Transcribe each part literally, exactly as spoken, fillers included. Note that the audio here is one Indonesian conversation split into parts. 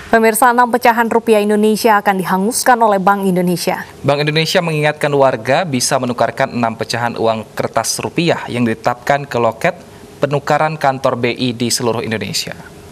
Pemirsa, enam pecahan rupiah Indonesia akan dihanguskan oleh Bank Indonesia. Bank Indonesia mengingatkan warga bisa menukarkan enam pecahan uang kertas rupiah yang ditetapkan ke loket penukaran kantor B I di seluruh Indonesia.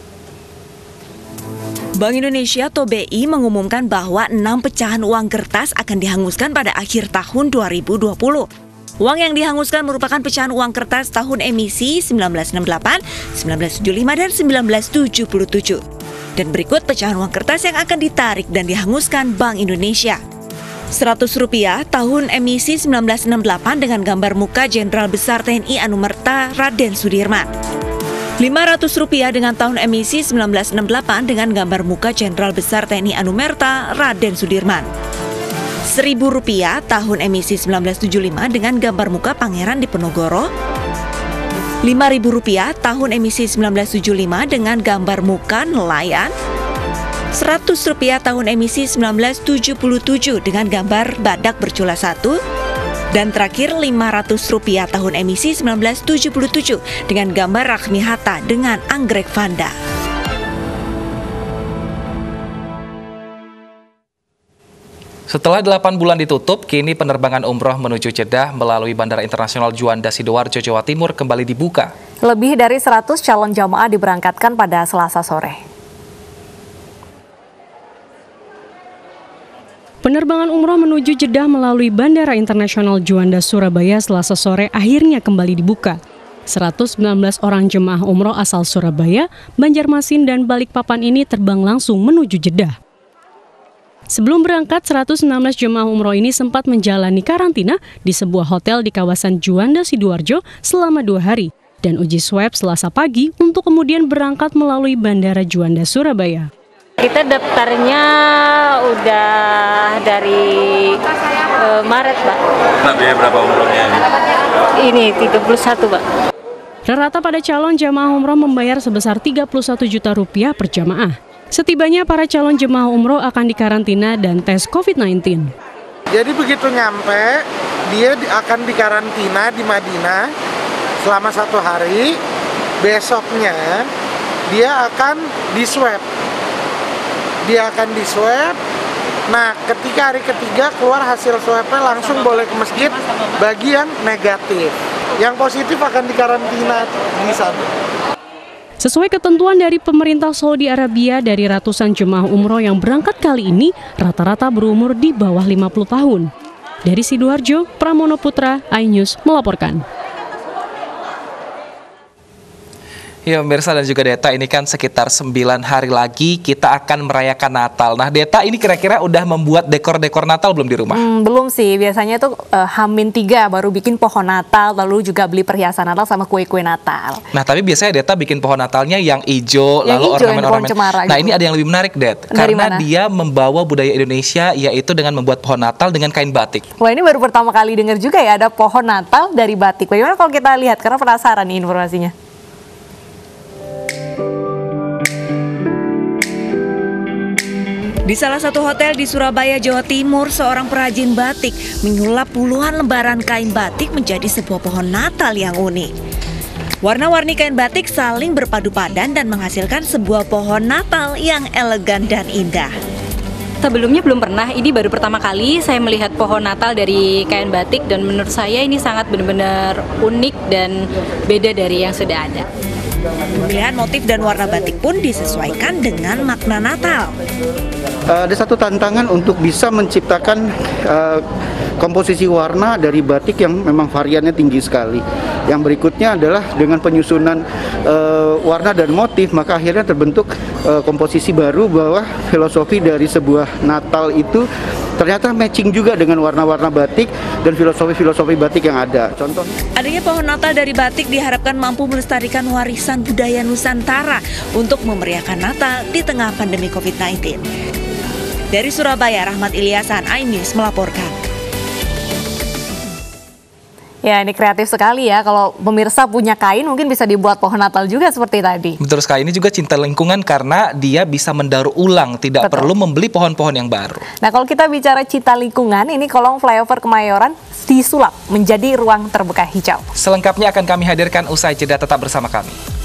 Bank Indonesia atau B I mengumumkan bahwa enam pecahan uang kertas akan dihanguskan pada akhir tahun dua ribu dua puluh. Uang yang dihanguskan merupakan pecahan uang kertas tahun emisi seribu sembilan ratus enam puluh delapan, seribu sembilan ratus tujuh puluh lima, dan seribu sembilan ratus tujuh puluh tujuh. Dan berikut pecahan uang kertas yang akan ditarik dan dihanguskan Bank Indonesia. seratus rupiah tahun emisi seribu sembilan ratus enam puluh delapan dengan gambar muka Jenderal Besar T N I Anumerta Raden Sudirman. lima ratus rupiah dengan tahun emisi seribu sembilan ratus enam puluh delapan dengan gambar muka Jenderal Besar T N I Anumerta Raden Sudirman. seribu rupiah tahun emisi seribu sembilan ratus tujuh puluh lima dengan gambar muka Pangeran Diponegoro. lima ribu rupiah tahun emisi seribu sembilan ratus tujuh puluh lima dengan gambar muka nelayan. seratus rupiah tahun emisi seribu sembilan ratus tujuh puluh tujuh dengan gambar badak bercula satu. Dan terakhir lima ratus rupiah tahun emisi seribu sembilan ratus tujuh puluh tujuh dengan gambar Rakhmi Hatta dengan anggrek Vanda. Setelah delapan bulan ditutup, kini penerbangan umroh menuju Jeddah melalui Bandara Internasional Juanda Sidoarjo, Jawa Timur kembali dibuka. Lebih dari seratus calon jamaah diberangkatkan pada Selasa sore. Penerbangan umroh menuju Jeddah melalui Bandara Internasional Juanda Surabaya Selasa sore akhirnya kembali dibuka. seratus sembilan belas orang jemaah umroh asal Surabaya, Banjarmasin, dan Balikpapan ini terbang langsung menuju Jeddah. Sebelum berangkat, seratus enam belas jemaah umroh ini sempat menjalani karantina di sebuah hotel di kawasan Juanda Sidoarjo selama dua hari dan uji swab Selasa pagi untuk kemudian berangkat melalui Bandara Juanda Surabaya. Kita daftarnya udah dari uh, Maret, Pak. Nah, biaya berapa umrohnya ini? Ini tiga puluh satu, Pak. Rata-rata pada calon jemaah umroh membayar sebesar tiga puluh satu juta rupiah per jamaah. Setibanya para calon jemaah umroh akan dikarantina dan tes covid sembilan belas. Jadi begitu nyampe, dia akan dikarantina di Madinah selama satu hari. Besoknya dia akan diswab. Dia akan diswab. Nah, ketika hari ketiga keluar hasil swabnya langsung boleh ke masjid bagi yang negatif. Yang positif akan dikarantina di sana. Sesuai ketentuan dari pemerintah Saudi Arabia, dari ratusan jemaah umroh yang berangkat kali ini, rata-rata berumur di bawah lima puluh tahun. Dari Sidoarjo, Pramono Putra, iNews melaporkan. Ya, pemirsa dan juga Deta, ini kan sekitar sembilan hari lagi kita akan merayakan Natal. Nah, Deta, ini kira-kira udah membuat dekor-dekor Natal belum di rumah? Hmm, belum sih, biasanya tuh uh, Hamin tiga baru bikin pohon Natal, lalu juga beli perhiasan Natal sama kue-kue Natal. Nah, tapi biasanya Deta bikin pohon Natalnya yang hijau, yang lalu ornamen-ornamen. Gitu. Nah, ini ada yang lebih menarik, Det. Karena dia membawa budaya Indonesia, yaitu dengan membuat pohon Natal dengan kain batik. Wah, ini baru pertama kali dengar juga ya, ada pohon Natal dari batik. Bagaimana kalau kita lihat, karena penasaran nih informasinya. Di salah satu hotel di Surabaya, Jawa Timur, seorang perajin batik menyulap puluhan lembaran kain batik menjadi sebuah pohon Natal yang unik. Warna-warni kain batik saling berpadu padan dan menghasilkan sebuah pohon Natal yang elegan dan indah. Sebelumnya belum pernah, ini baru pertama kali saya melihat pohon Natal dari kain batik dan menurut saya ini sangat benar-benar unik dan beda dari yang sudah ada. Pemilihan motif dan warna batik pun disesuaikan dengan makna Natal. Uh, ada satu tantangan untuk bisa menciptakan uh, komposisi warna dari batik yang memang variannya tinggi sekali. Yang berikutnya adalah dengan penyusunan uh, warna dan motif, maka akhirnya terbentuk uh, komposisi baru bahwa filosofi dari sebuah Natal itu ternyata matching juga dengan warna-warna batik dan filosofi-filosofi batik yang ada. Contoh, adanya pohon Natal dari batik diharapkan mampu melestarikan warisan budaya Nusantara untuk memeriahkan Natal di tengah pandemi covid sembilan belas. Dari Surabaya, Rahmat Ilyasan, iNews melaporkan. Ya, ini kreatif sekali ya. Kalau pemirsa punya kain mungkin bisa dibuat pohon Natal juga seperti tadi. Betul sekali, ini juga cinta lingkungan karena dia bisa mendaur ulang, tidak Betul. perlu membeli pohon-pohon yang baru. Nah, kalau kita bicara cinta lingkungan, ini kolong flyover Kemayoran disulap menjadi ruang terbuka hijau. Selengkapnya akan kami hadirkan usai jeda, tetap bersama kami.